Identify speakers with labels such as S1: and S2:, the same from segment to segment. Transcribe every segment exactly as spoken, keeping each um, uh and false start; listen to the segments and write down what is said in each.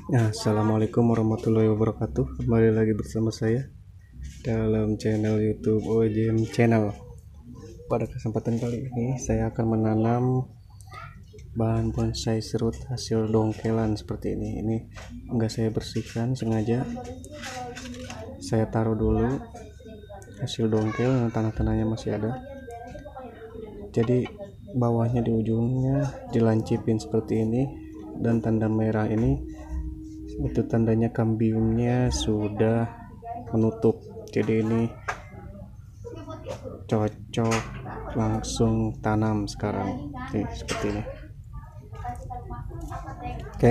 S1: Nah, Assalamualaikum warahmatullahi wabarakatuh. Kembali lagi bersama saya dalam channel YouTube O J M Channel. Pada kesempatan kali ini saya akan menanam bahan bonsai serut hasil dongkelan seperti ini. Ini enggak saya bersihkan sengaja. Saya taruh dulu hasil dongkel, tanah-tanahnya masih ada. Jadi bawahnya di ujungnya dilancipin seperti ini, dan tanda merah ini itu tandanya kambiumnya sudah menutup. Jadi ini cocok langsung tanam sekarang. Oke, seperti ini. Oke,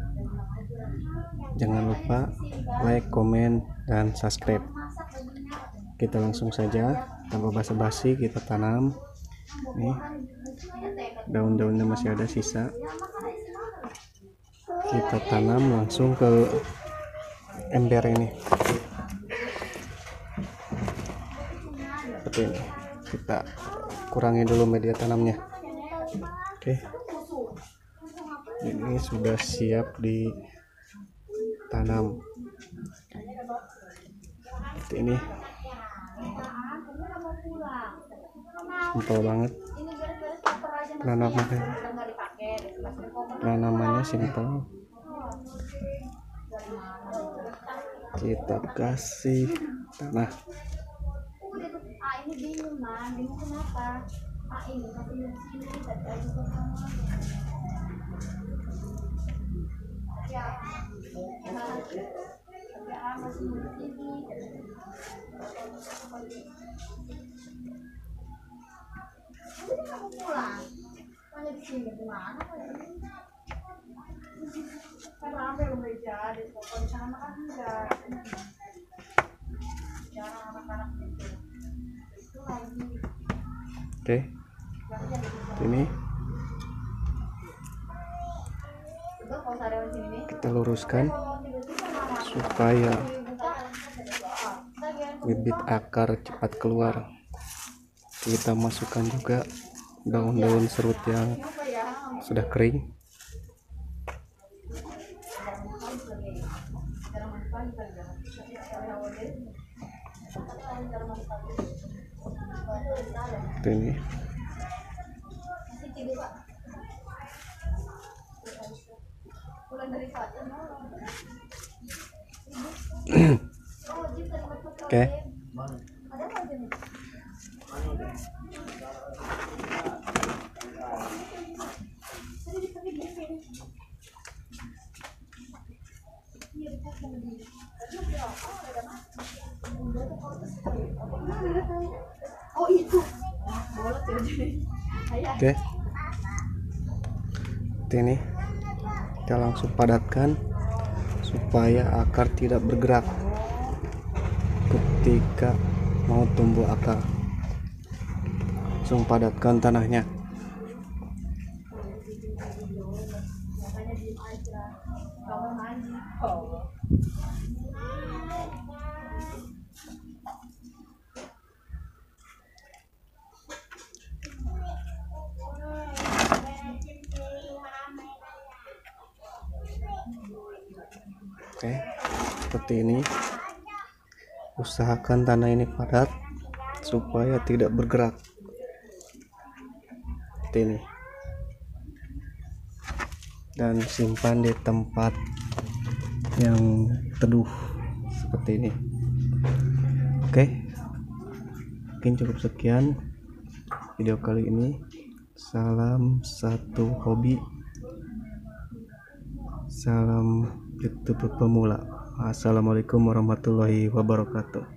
S1: jangan lupa like, komen, dan subscribe. Kita langsung saja tanpa basa-basi kita tanam. Nih, daun-daunnya masih ada sisa. Kita tanam langsung ke ember ini seperti ini. Kita kurangi dulu media tanamnya. Oke, ini sudah siap ditanam seperti ini. Simpel banget penanamannya, penanamannya simpel. Kita kasih tanah. Oke, ini kita luruskan supaya bibit akar cepat keluar. Kita masukkan juga daun-daun serut yang sudah kering. Ini oke,
S2: Oh itu
S1: oke, ini kita langsung padatkan supaya akar tidak bergerak ketika mau tumbuh akar. Langsung padatkan tanahnya. Oke, seperti ini. Usahakan tanah ini padat supaya tidak bergerak. Seperti ini. Dan simpan di tempat yang teduh seperti ini. Oke, mungkin cukup sekian video kali ini. Salam satu hobi, salam YouTube pemula. Assalamualaikum warahmatullahi wabarakatuh.